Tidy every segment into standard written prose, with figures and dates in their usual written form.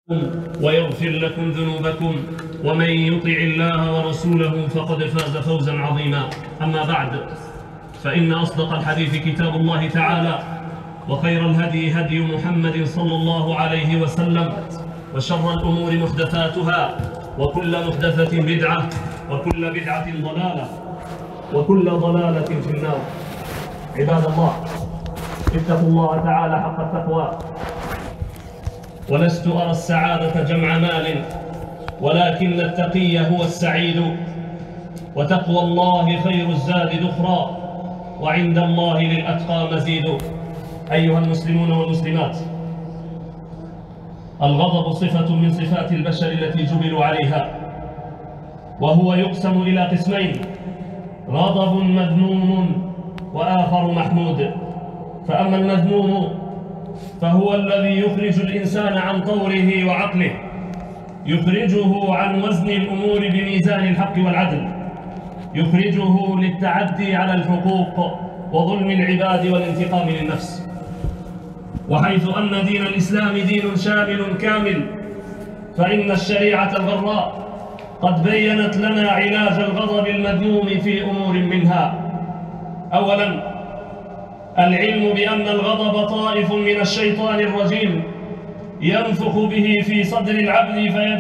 ويغفر لكم ذنوبكم ومن يطع الله ورسوله فقد فاز فوزا عظيما. أما بعد، فإن أصدق الحديث كتاب الله تعالى، وخير الهدي هدي محمد صلى الله عليه وسلم، وشر الأمور محدثاتها، وكل محدثة بدعة، وكل بدعة ضلالة، وكل ضلالة في النار. عباد الله، اتقوا الله تعالى حق التقوى. ولست أرى السعادة جمع مال، ولكن التقي هو السعيد، وتقوى الله خير الزاد ذخرا، وعند الله للأتقى مزيد. أيها المسلمون والمسلمات، الغضب صفة من صفات البشر التي جبلوا عليها، وهو يقسم إلى قسمين: غضب مذموم وآخر محمود. فأما المذموم فهو الذي يخرج الإنسان عن طوره وعقله، يخرجه عن وزن الأمور بميزان الحق والعدل، يخرجه للتعدي على الحقوق وظلم العباد والانتقام للنفس. وحيث أن دين الإسلام دين شامل كامل، فإن الشريعة الغراء قد بيّنت لنا علاج الغضب المذموم في أمور منها. أولاً، العلم بأن الغضب طائف من الشيطان الرجيم ينفخ به في صدر العبد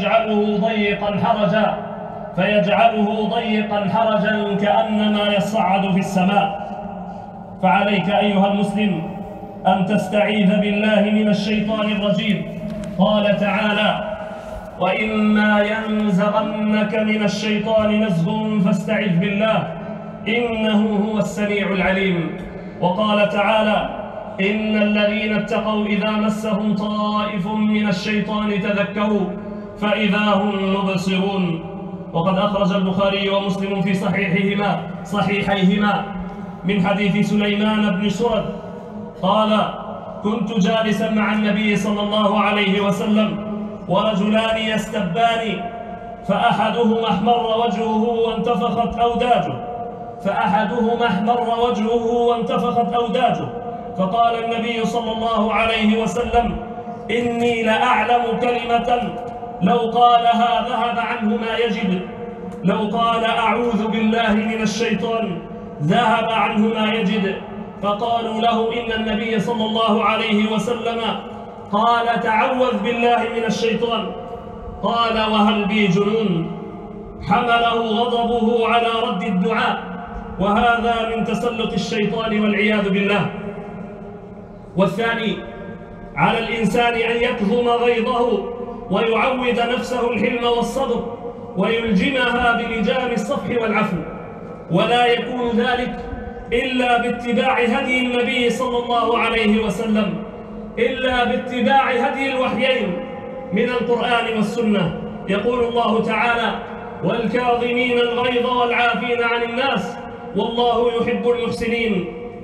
فيجعله ضيقاً حرجاً كأنما يصعد في السماء. فعليك أيها المسلم أن تستعيذ بالله من الشيطان الرجيم. قال تعالى: وإما ينزغنك من الشيطان نزغ فاستعذ بالله إنه هو السميع العليم. وقال تعالى: إن الذين اتقوا إذا مسهم طائف من الشيطان تذكروا فإذا هم مبصرون. وقد أخرج البخاري ومسلم في صحيحيهما من حديث سليمان بن سرد قال: كنت جالسا مع النبي صلى الله عليه وسلم ورجلان يستبان، فأحدهما احمر وانتفخت أوداجه، فقال النبي صلى الله عليه وسلم: إني لأعلم كلمة لو قالها ذهب عنه ما يجد، لو قال أعوذ بالله من الشيطان ذهب عنه ما يجد. فقالوا له: إن النبي صلى الله عليه وسلم قال تعوذ بالله من الشيطان. قال: وهل بي جنون؟ حمله غضبه على رد الدعاء، وهذا من تسلط الشيطان والعياذ بالله. والثاني، على الإنسان أن يكظم غيظه ويعود نفسه الحلم والصبر، ويلجمها بلجام الصفح والعفو، ولا يكون ذلك إلا باتباع هدي النبي صلى الله عليه وسلم، إلا باتباع هدي الوحيين من القرآن والسنة. يقول الله تعالى: والكاظمين الغيظ والعافين عن الناس والله يحب المحسنين.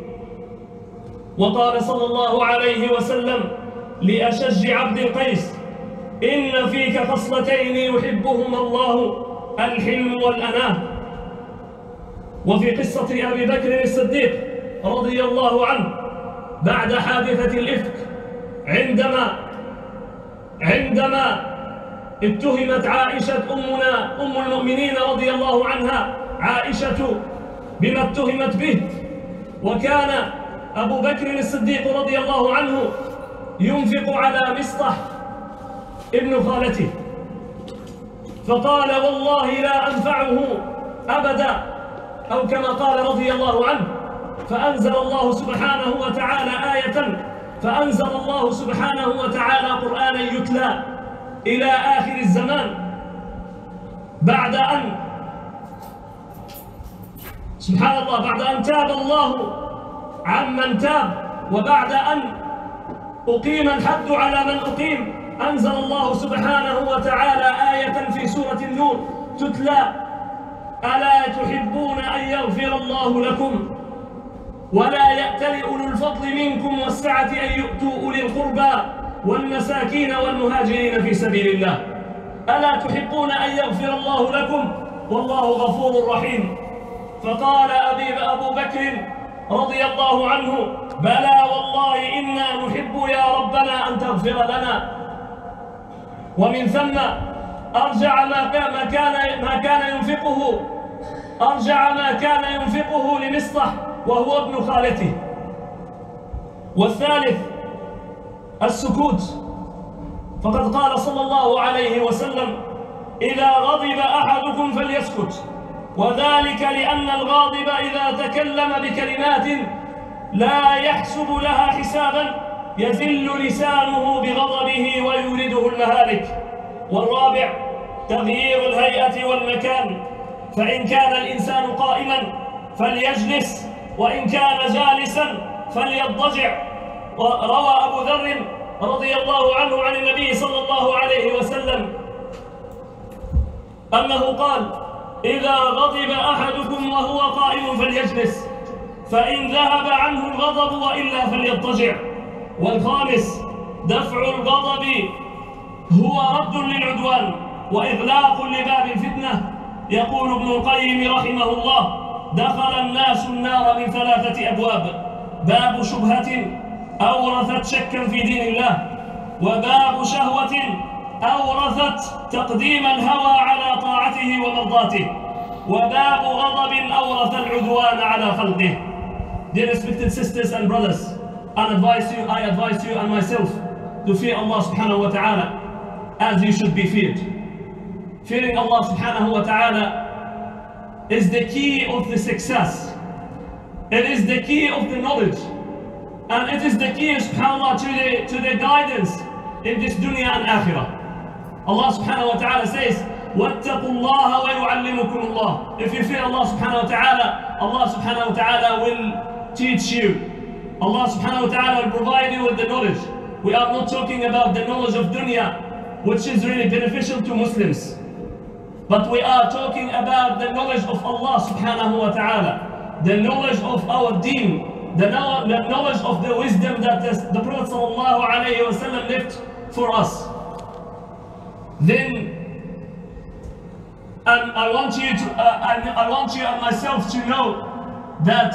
وقال صلى الله عليه وسلم لأشج عبد القيس: إن فيك خصلتين يحبهما الله، الحلم والأناة. وفي قصة أبي بكر الصديق رضي الله عنه بعد حادثة الإفك، عندما اتهمت عائشة أم المؤمنين رضي الله عنها، عائشة، بما اتهمت به، وكان أبو بكر الصديق رضي الله عنه ينفق على مصطح ابن خالته، فقال: والله لا أنفعه أبدا، أو كما قال رضي الله عنه. فأنزل الله سبحانه وتعالى قرآنا يتلى إلى آخر الزمان، بعد أن سبحان الله، بعد أن تاب الله عمن تاب، وبعد أن أقيم الحد على من أقيم، أنزل الله سبحانه وتعالى آية في سورة النور تتلى: ألا تحبون أن يغفر الله لكم ولا يأتل أولو الفضل منكم والسعة أن يؤتوا أولي القربى والمساكين والمهاجرين في سبيل الله. ألا تحبون أن يغفر الله لكم والله غفور رحيم. فقال أبو بكر رضي الله عنه: بلى والله إنا نحب يا ربنا أن تغفر لنا. ومن ثم أرجع ما كان ينفقه لمصطح وهو ابن خالته. والثالث السكوت، فقد قال صلى الله عليه وسلم: إذا غضب أحدكم فليسكت، وذلك لأن الغاضب إذا تكلم بكلمات لا يحسب لها حسابا يذل لسانه بغضبه ويورده المهالك. والرابع تغيير الهيئة والمكان، فإن كان الإنسان قائما فليجلس، وإن كان جالسا فليضطجع. وروى أبو ذر رضي الله عنه عن النبي صلى الله عليه وسلم أنه قال: إذا غضب أحدكم وهو قائم فليجلس، فإن ذهب عنه الغضب وإلا فليضطجع. والخامس دفع الغضب هو رد للعدوان وإغلاق لباب الفتنة. يقول ابن القيم رحمه الله: دخل الناس النار من 3 أبواب: باب شبهة أورثت شكا في دين الله، وباب شهوة أورثت تقديم الهوى على طاعته ومرضاته، وباب غضب أورث العدوان على خلقه. Dear respected sisters and brothers, I advise you and myself to fear Allah subhanahu wa ta'ala as you should be feared. Fearing Allah subhanahu wa ta'ala is the key of the success. It is the key of the knowledge. And it is the key, subhanAllah, to the guidance in this dunya and akhirah. Allah subhanahu wa ta'ala says, وَاتَّقُوا اللَّهَ وَيُعَلِّمُكُمُ اللَّهِ. If you fear Allah subhanahu wa ta'ala, Allah subhanahu wa ta'ala will teach you. Allah subhanahu wa ta'ala will provide you with the knowledge. We are not talking about the knowledge of dunya, which is really beneficial to Muslims. But we are talking about the knowledge of Allah subhanahu wa ta'ala, the knowledge of our deen, the knowledge of the wisdom that the Prophet sallallahu alayhi wa sallam left for us. Then I want you and myself to know that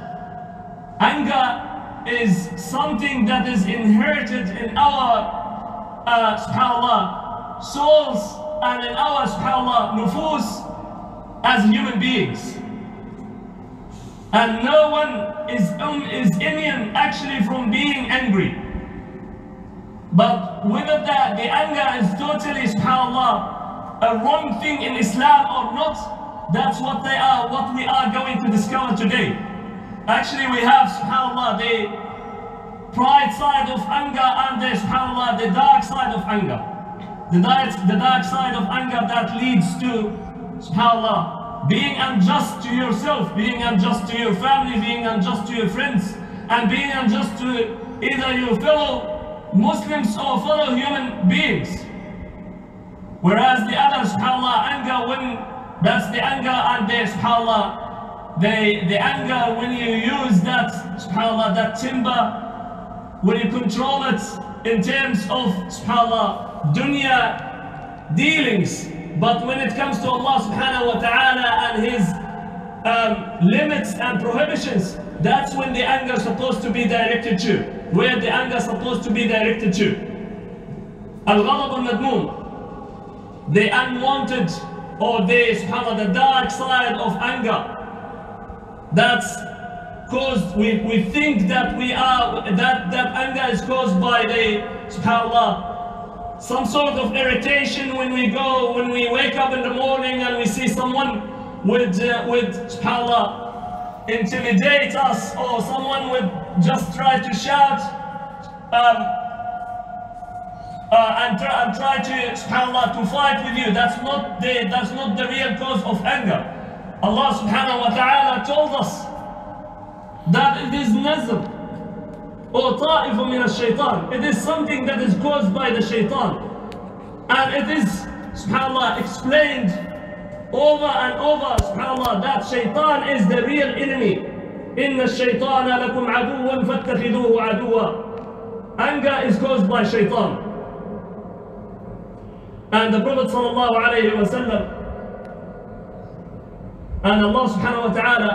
anger is something that is inherited in our subhanallah souls and in our subhanallah nufus as human beings. And no one is immune actually from being angry. But whether the anger is totally, subhanAllah, a wrong thing in Islam or not, that's what we are going to discover today. Actually, we have, subhanAllah, the pride side of anger and the, subhanAllah, the dark side of anger. The dark side of anger that leads to, subhanAllah, being unjust to yourself, being unjust to your family, being unjust to your friends, and being unjust to either your fellow Muslims or fellow human beings. Whereas the other, subhanAllah, anger, when that's the anger and the, subhanAllah, the anger when you use that, subhanAllah, that timber, when you control it in terms of, subhanAllah, dunya dealings. But when it comes to Allah subhanahu wa ta'ala and His limits and prohibitions, that's when the anger is supposed to be directed to. Where the anger is supposed to be directed to. Al-Ghadab al-Madmoon, the unwanted or the, subhanAllah, the dark side of anger. That's caused, we think that that anger is caused by the, subhanAllah, some sort of irritation when we wake up in the morning and we see someone would subhanAllah, intimidate us, or someone would just try to shout and try to, subhanAllah, to fight with you. That's not the real cause of anger. Allah subhanahu wa ta'ala told us that it is nazr or ta'ifu min al-shaytan. It is something that is caused by the shaitan. And it is, subhanAllah, explained over and over, subhanAllah, that shaitan is the real enemy. Inna ash-shaytana lakum aduwwan fattakhiduhu aduwwa. Anger is caused by shaitan. And the Prophet sallallahu alayhi wa sallam and Allah subhanahu wa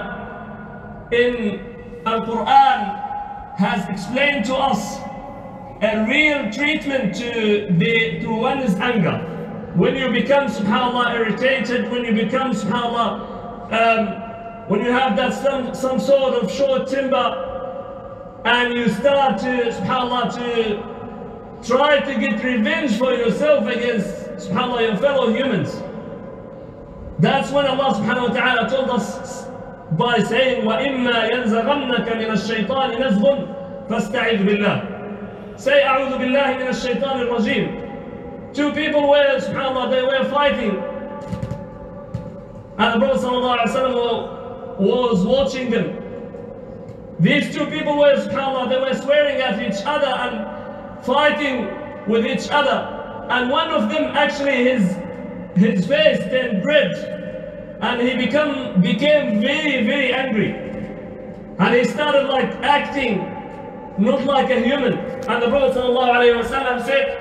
ta'ala in Al-Quran has explained to us a real treatment to one's anger. When you become, subhanAllah, irritated, when you become, subhanAllah, when you have that some sort of short temper, and you start to, subhanAllah, to try to get revenge for yourself against, subhanAllah, your fellow humans. That's when Allah subhanahu wa ta'ala told us by saying, وَإِمَّا يَنْزَغَنَّكَ مِنَ الشَّيْطَانِ نَزْغٌ فَاسْتَعِذْ بِاللَّهِ. Say, أعوذ بالله من الشيطان الرجيم. Two people were, subhanAllah, they were fighting. And the Prophet sallallahu alaihi wasallam was watching them. These two people were, subhanAllah, they were swearing at each other and fighting with each other. And one of them, actually, his face turned red. And he became very, very angry. And he started like acting not like a human. And the Prophet ﷺ said,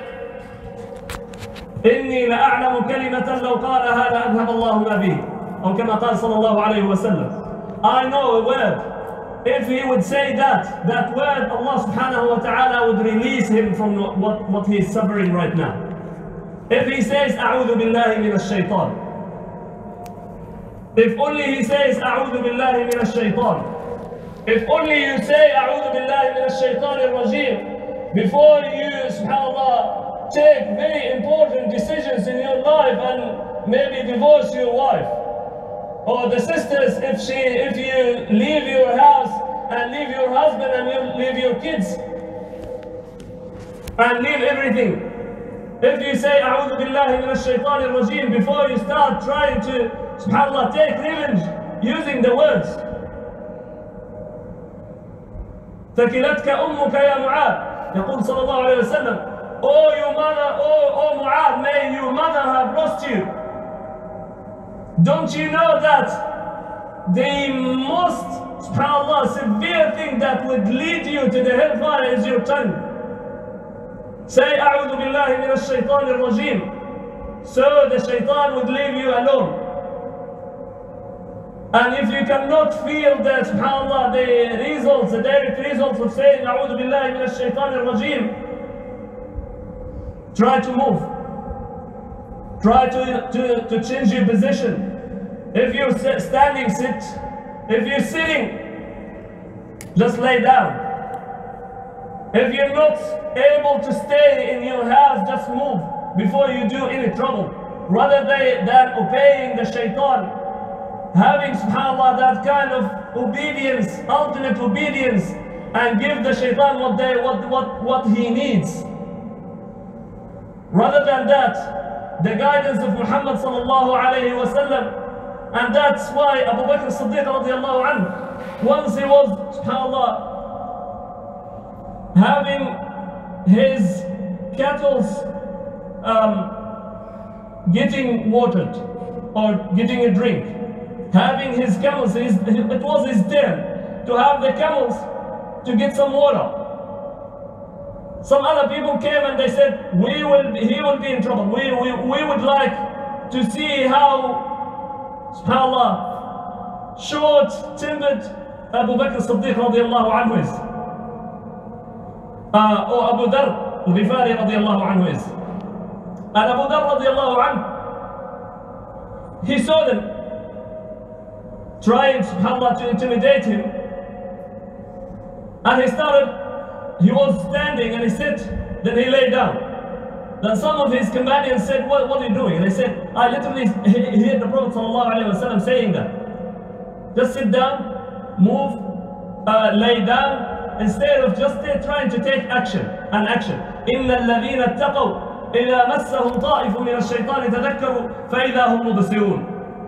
إِنِّي لَأَعْلَمُ كَلِمَةً لَوْ قَالَهَا لَأَذْهَبَ اللَّهُ مَا بِهِ. Or كما قال صلى الله عليه وسلم. I know a word. If he would say that word, Allah subhanahu wa ta'ala would release him from what he is suffering right now. If he says, أعوذ بالله من الشيطان. If only he says, أعوذ بالله من الشيطان. If only you say, أعوذ بالله من الشيطان الرجيم, before you, subhanAllah, take very important decisions in your life and maybe divorce your wife. Or the sisters, if you leave your house and leave your husband and you leave your kids and leave everything. If you say, أعوذ بالله من الشيطان الرجيم, before you start trying to, subhanAllah, take revenge using the words. ثكلتك أمك يا معاذ. يقول صلى الله عليه وسلم, oh your mother, oh Mu'adh, may your mother have lost you. Don't you know that the most, subhanAllah, severe thing that would lead you to the hellfire is your tongue? Say, أعوذ بالله من الشيطان الرجيم. So the shaitan would leave you alone. And if you cannot feel that, subhanAllah, the results, the direct results of saying, أعوذ بالله من الشيطان الرجيم, try to move. Try to change your position. If you're standing, sit. If you're sitting, just lay down. If you're not able to stay in your house, just move before you do any trouble. Rather than obeying the shaitan, having, subhanAllah, that kind of obedience, ultimate obedience, and give the shaitan what he needs. Rather than that, the guidance of Muhammad sallallahu alayhi wa sallam. And that's why Abu Bakr as-Siddiq radiallahu anhu, once he was, subhanAllah, having his cattle getting watered or getting a drink, having his camels, it was his turn to have the camels to get some water. Some other people came and they said, he will be in trouble. We would like to see how, subhanAllah, short-tempered Abu Bakr as-Siddiq radiallahu anhu is. Or Abu Dharr al-Ghifari radiallahu anhu is. And Abu Dharr radiallahu anhu, he saw them trying, subhanAllah, to intimidate him. And he was standing and he said, then he lay down. Then some of his companions said, what are you doing? And they said, I literally heard the Prophet ﷺ saying that. Just sit down, move, lay down, instead of just trying to take action. إِنَّ الَّذِينَ اتَّقَوْا إِذَا مَسَّهُمْ طَائِفٌ مِنَ الشَّيْطَانِ تَذَكَّرُوا فَإِذَا هُمْ مُبْصِرُونَ.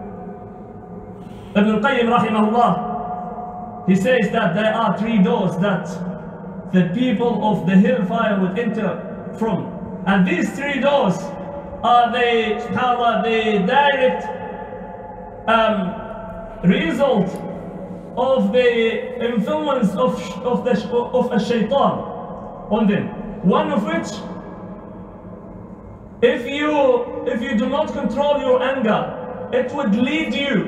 Ibn al-Qayyim rahimahullah, he says that there are 3 doors that the people of the hellfire would enter from. And these 3 doors are the, subhanAllah, the direct result of the influence of a shaitan on them. One of which, if you do not control your anger, it would lead you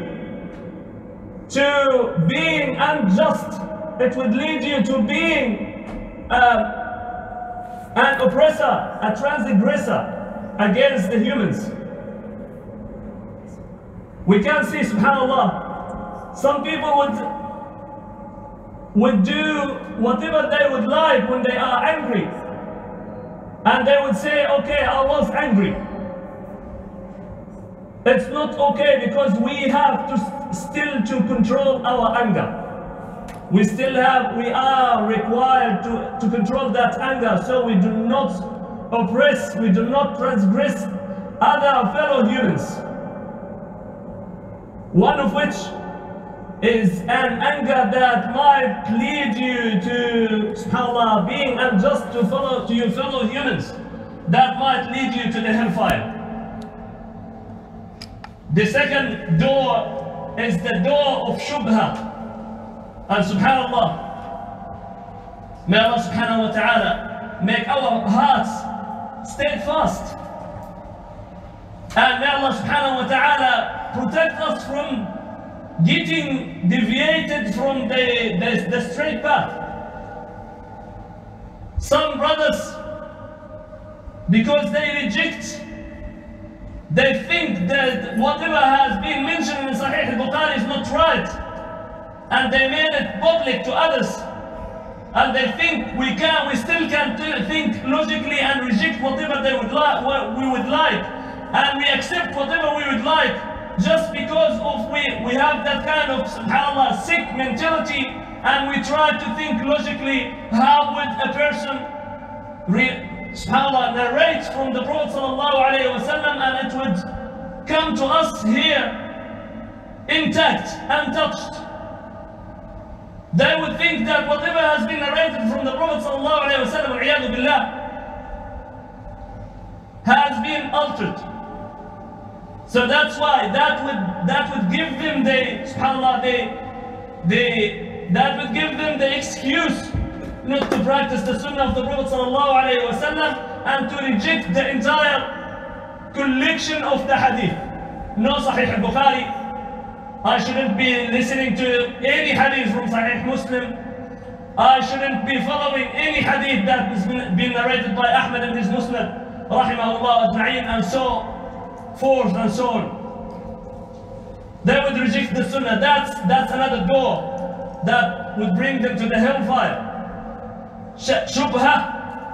to being unjust. It would lead you to being an oppressor, a transgressor against the humans. We can see, subhanAllah, some people would do whatever they would like when they are angry. And they would say, okay, Allah's angry. It's not okay, because we have to still to control our anger. We are required to control that anger, so we do not oppress, we do not transgress other fellow humans. One of which is an anger that might lead you to, subhanAllah, being unjust to your fellow humans. That might lead you to the hellfire. The second door is the door of shubha. And subhanAllah, may Allah subhanahu wa ta'ala make our hearts steadfast. And may Allah subhanahu wa ta'ala protect us from getting deviated from the straight path. Some brothers, because they think that whatever has been mentioned in Sahih al-Bukhari is not right, and they made it public to others, and they think we still can think logically and reject whatever we would like, and we accept whatever we would like, just because we have that kind of, subhanAllah, sick mentality, and we try to think logically. How would a person, subhanAllah, narrate from the Prophet ﷺ, and it would come to us here intact, untouched? They would think that whatever has been narrated from the Prophet ﷺ has been altered. So that's why that would give them subhanAllah, that would give them the excuse not to practice the sunnah of the Prophet ﷺ and to reject the entire collection of the hadith. No Sahih al-Bukhari, I shouldn't be listening to any hadith from Sahih Muslim. I shouldn't be following any hadith that has been narrated by Ahmad in his Musnad, rahimahullah ajma'in, and so forth and so on. They would reject the sunnah. That's another door that would bring them to the hellfire. Shubha,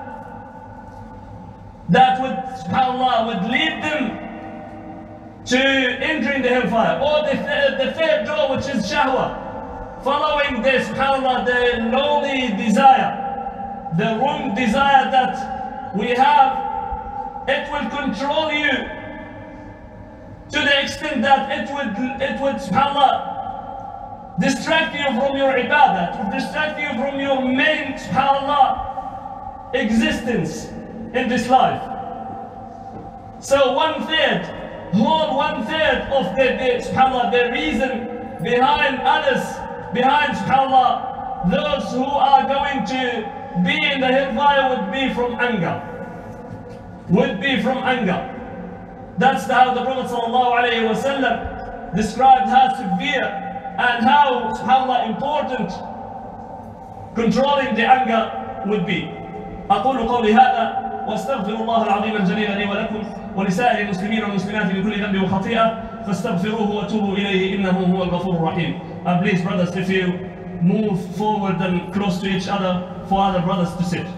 that would, subhanAllah, would lead them to entering the hellfire. Or the third door, which is shahwa, following the, subhanAllah, the lowly desire, the wrong desire that we have. It will control you to the extent that it would, subhanAllah, distract you from your ibadah, to distract you from your main, subhanAllah, existence in this life. So one third of subhanAllah, the reason behind others, behind, subhanAllah, those who are going to be in the hellfire would be from anger. That's how the Prophet ﷺ described how severe and how, subhanAllah, important controlling the anger would be. أقول قولي هذا واستغفر الله العظيم الجليل لي ولكم ولسائر المسلمين والمسلمات من كل ذنب وخطيئة فاستغفروه وتوبوا إليه إنه هو الغفور الرحيم. And please, brothers, if you move forward and close to each other for other brothers to sit.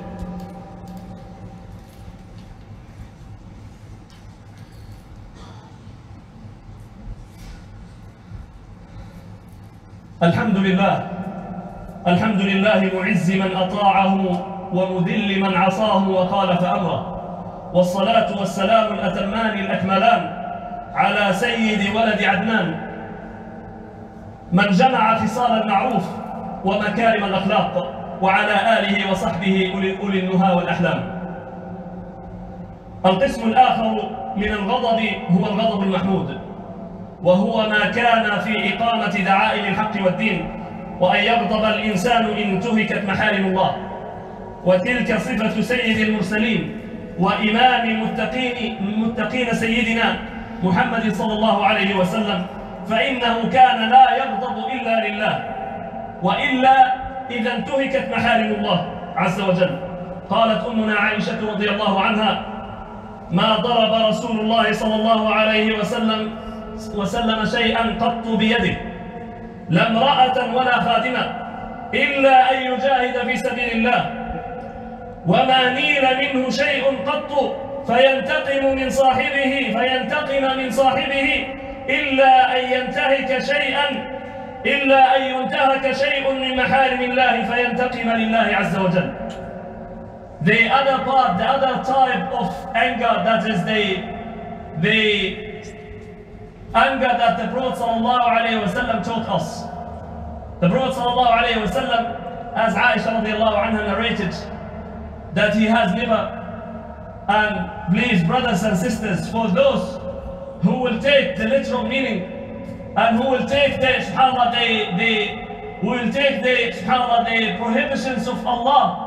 الحمد لله معز من أطاعه ومذل من عصاه وخالف أمره، والصلاة والسلام الأتمان الأكملان على سيد ولد عدنان من جمع خصال المعروف ومكارم الأخلاق، وعلى آله وصحبه أولي النهى والأحلام. القسم الآخر من الغضب هو الغضب المحمود، وهو ما كان في إقامة دعائم الحق والدين، وأن يغضب الإنسان إن انتهكت محارم الله. وتلك صفة سيد المرسلين وإمام المتقين سيدنا محمد صلى الله عليه وسلم، فإنه كان لا يغضب إلا لله، وإلا إذا انتهكت محارم الله عز وجل. قالت أمنا عائشة رضي الله عنها: ما ضرب رسول الله صلى الله عليه وسلم شيئا قط بيده، لا امرأة ولا خادمة، إلا أن يجاهد في سبيل الله، وما نيل منه شيء قط فينتقم من صاحبه إلا أن ينتهك شيء من محارم الله فينتقم لله عز وجل. The other type of anger, that is the anger that the Prophet ﷺ taught us. The Prophet ﷺ, as Aisha radiallahu anha narrated, that he has never, and please brothers and sisters, for those who will take the literal meaning and who will take the prohibitions of Allah,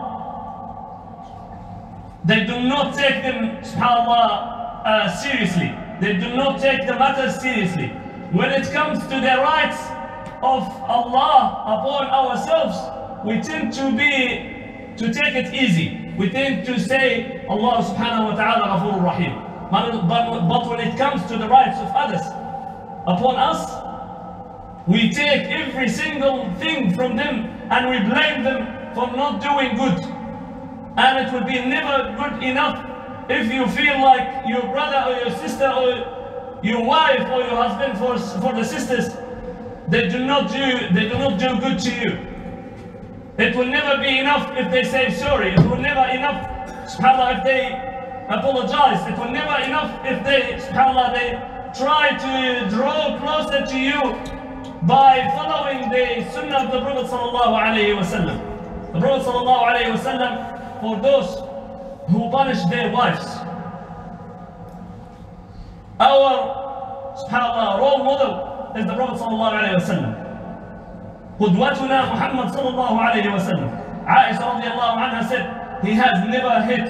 they do not take them, seriously. They do not take the matter seriously. When it comes to the rights of Allah upon ourselves, we tend to take it easy. We tend to say Allah subhanahu wa ta'ala Ghafurur Rahim. But when it comes to the rights of others upon us, we take every single thing from them and we blame them for not doing good. And it will be never good enough if you feel like your brother or your sister or your wife or your husband, for the sisters, they do not do good to you. It will never be enough if they say sorry. It will never enough, subhanAllah, if they apologize. It will never enough if they, subhanAllah, they try to draw closer to you by following the sunnah of the Prophet sallallahu alaihi wasallam. The Prophet sallallahu alaihi wasallam, for those who punish their wives, our, subhanAllah, role model is the Prophet sallallahu alaihi wasallam. قدوتنا Muhammad sallallahu alayhi wa sallam. Aisha radiallahu anha said, he has never hit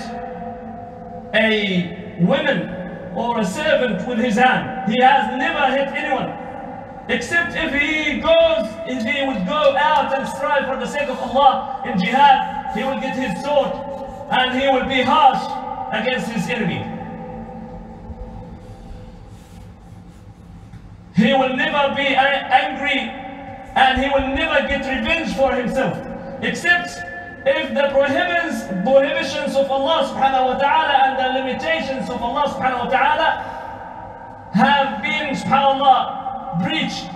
a woman or a servant with his hand. He has never hit anyone, except if he would go out and strive for the sake of Allah in jihad. He will get his sword and he will be harsh against his enemy. He will never be angry and he will never get revenge for himself, except if the prohibitions of Allah subhanahu wa ta'ala and the limitations of Allah subhanahu wa ta'ala have been, subhanAllah, breached.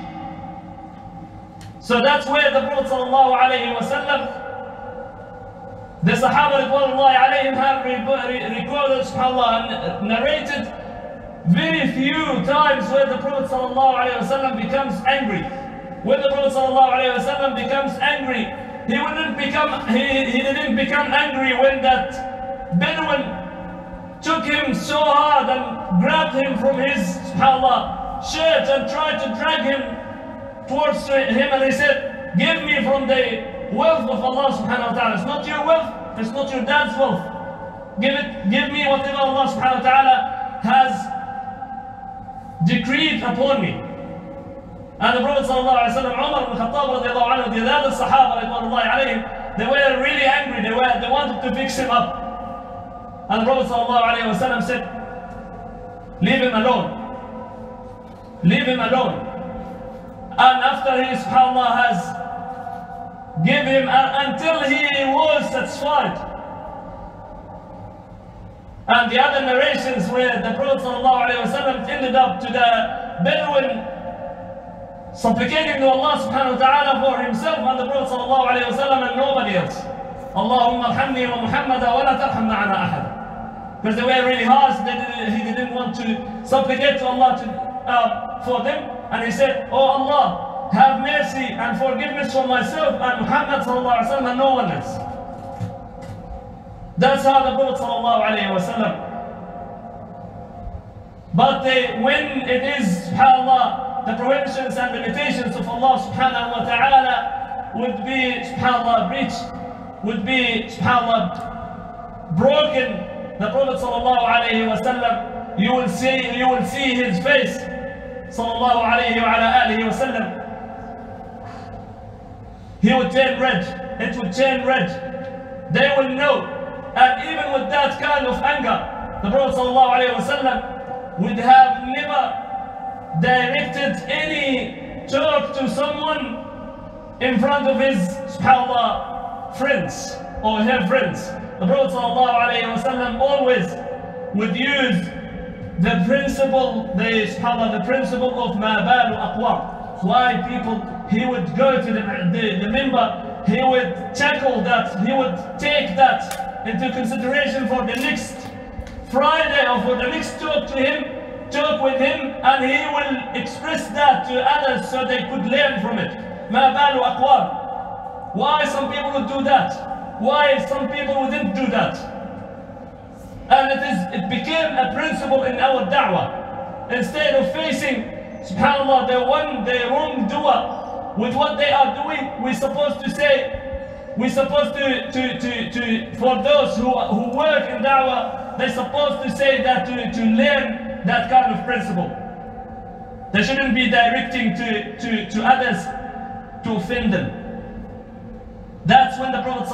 So that's where the Prophet sallallahu alayhi wa sallam, the Sahaba ridwanullahi alayhim have recorded, subhanAllah, and narrated very few times where the Prophet sallallahu alayhi wa sallam becomes angry. When the Prophet ﷺ becomes angry, he didn't become angry when that Bedouin took him so hard and grabbed him from his, subhanAllah, shirt and tried to drag him towards him, and he said, give me from the wealth of Allah subhanahu wa ta'ala. It's not your wealth, it's not your dad's wealth. Give me whatever Allah subhanahu wa ta'ala has decreed upon me. And the Prophet ﷺ, Umar ibn Khattab radiallahu anhu, the other Sahaba ridwanullahi alayhim, they were really angry. They wanted to fix him up. And the Prophet ﷺ said, leave him alone. Leave him alone. And after he, subhanAllah, has given him until he was satisfied. And the other narrations where the Prophet ﷺ ended up to the Bedouin supplicating to Allah subhanahu wa ta'ala for himself and the Prophet sallallahu alayhi wa sallam and nobody else. Allahumma arhamni wa Muhammada wa la tarham ma'ana ahada. Because they were really harsh, he didn't want to supplicate to Allah for them. And he said, oh Allah, have mercy and forgiveness for myself and Muhammad sallallahu alayhi wa sallam and no one else. That's how the Prophet sallallahu alayhi wa sallam. But when it is, subhanAllah, the prohibitions and limitations of Allah subhanahu wa ta'ala would be, subhanAllah, breached, would be, subhanAllah, broken, the Prophet sallallahu alayhi wa sallam, you will see his face, sallallahu alayhi wa alihi wa sallam. He would turn red, it would turn red. They will know, And even with that kind of anger, the Prophet ﷺ would have never directed any talk to someone in front of his, subhanAllah, friends or her friends. The Prophet ﷺ always would use the principle, the principle of ma balu aqwam. Why people, he would go to the member, he would tackle that, he would take that into consideration for the next Friday or for the next talk with him, and he will express that to others so they could learn from it. Ma balu aqwam. Why some people would do that? Why some people wouldn't do that? And it became a principle in our da'wah. Instead of facing, subhanAllah, the wrongdoer with what they are doing, we're supposed to say, we're supposed to for those who work in da'wah, they're supposed to say that to learn that kind of principle. They shouldn't be directing to others to offend them. That's when the Prophet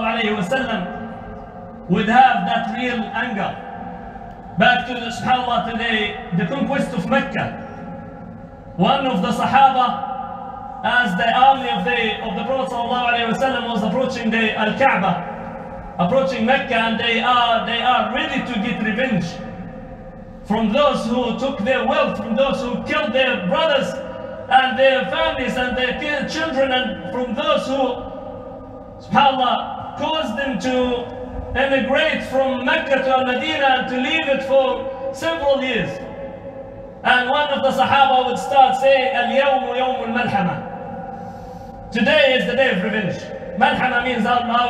ﷺ would have that real anger. Back to the, subhanAllah, to the conquest of Mecca. One of the Sahaba, as the army of the Prophet ﷺ was approaching the Al-Kaaba, approaching Mecca, and they are ready to get revenge from those who took their wealth, from those who killed their brothers and their families and their children, and from those who, subhanAllah, caused them to emigrate from Mecca to Al-Madinah and to leave it for several years. And one of the Sahaba would start saying, Al-Yawmu Yawmul Malhama. Today is the day of revenge. Malhama means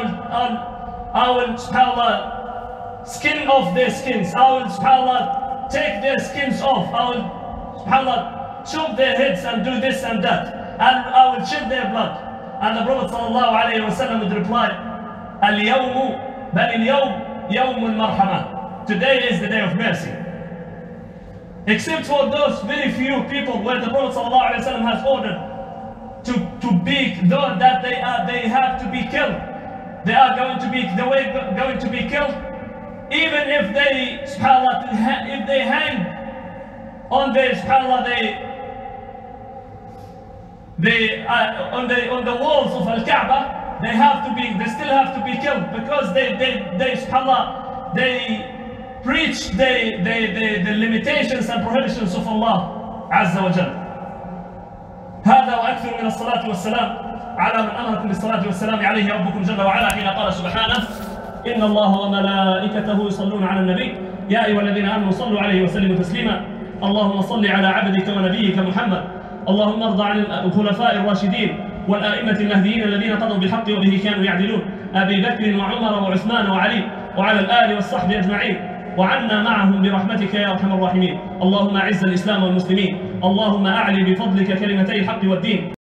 I will, subhanAllah, skin off their skins. I will, subhanAllah, take their skins off. I will, subhanAllah, chop their heads and do this and that. And I will shed their blood. And the Prophet ﷺ would reply, Al-Yawmu Bal al-Yawm Yawmul Marhama. Today is the day of mercy. Except for those very few people where the Prophet ﷺ has ordered to be those that they have to be killed. They are going to be killed, even if they, subhanAllah, if they hang on the, subhanAllah, on the walls of Al-Kaaba, they still have to be killed, because they subhanAllah, they preach the limitations and prohibitions of Allah Azza wa Jal. هذا وأكثر من الصلاة والسلام على من أمركم بالصلاة والسلام عليه ربكم جل وعلا حين قال سبحانه إن الله وملائكته يصلون على النبي يا أيها الذين آمنوا صلوا عليه وسلموا تسليما اللهم صل على عبدك ونبيك محمد اللهم ارض عن الخلفاء الراشدين والآئمة المهديين الذين قضوا بالحق وبه كانوا يعدلون أبي بكر وعمر وعثمان وعلي وعلى الآل والصحب أجمعين وعنا معهم برحمتك يا أرحم الراحمين اللهم أعز الإسلام والمسلمين اللهم أعلي بفضلك كلمتي الحق والدين